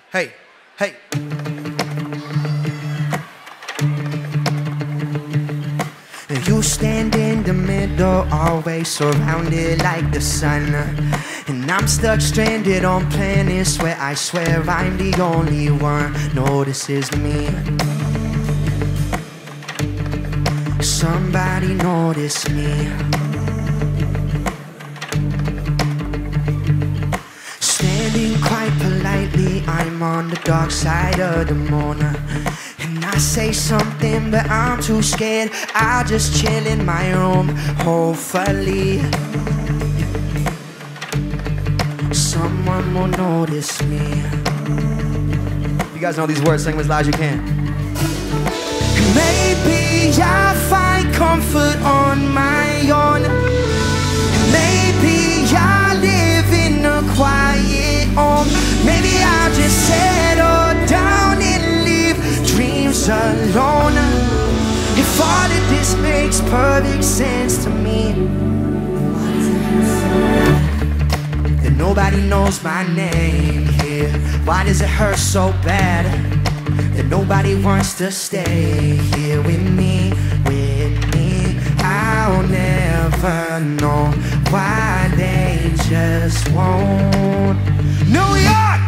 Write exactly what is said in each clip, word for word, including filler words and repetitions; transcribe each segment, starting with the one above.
Hey, hey. You stand in the middle, always surrounded like the sun. And I'm stuck stranded on planets where I swear I'm the only one notices me. Somebody notice me. Standing quite politely, I'm on the dark side of the moon. And I say something, but I'm too scared. I'll just chill in my room, hopefully someone will notice me. You guys know these words, sing them as loud as you can. Maybe I'll find comfort on my own. Maybe I'll live in a quiet home. Maybe I'll just settle down and leave dreams alone. If all of this makes perfect sense to me, then nobody knows my name here. Why does it hurt so bad that nobody wants to stay here with me, with me? I'll never know why they just won't. New York!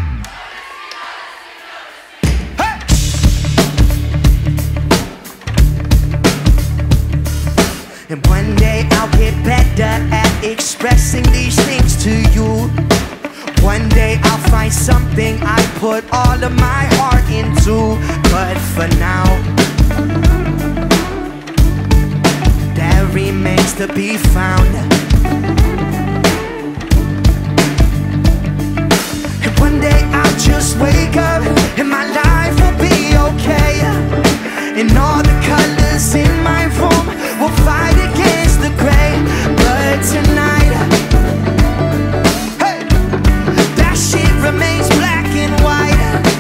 Hey! And one day I'll get better at expressing these things to you. One day I'll find something I put all of my heart into. But for now, that remains to be found. And one day I'll just wake up and my life will be okay. And all the colors in my room will fight against the gray. But tonight, hey, that shit remains black and white.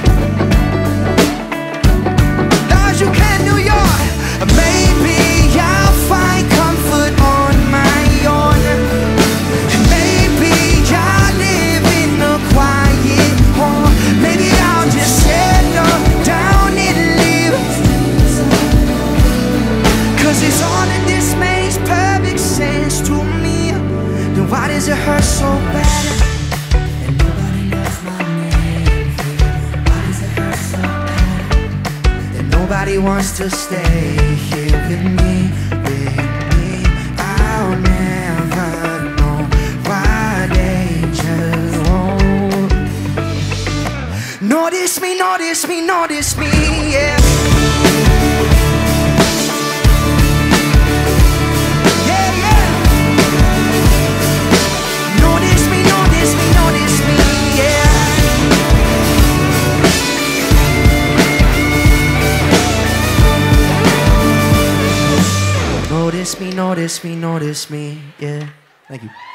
As you can, New York. Maybe I'll find comfort on my own. Maybe I'll live in a quiet home. Maybe I'll just settle down and leave. Cause it's all of this makes perfect sense to me. Then why does it hurt so bad? And nobody knows my name. Why does it hurt so bad? And nobody wants to stay here with me, with me. I'll never know why they just won't notice me, notice me, notice me, yeah. Notice me, notice me, notice me, yeah. Thank you.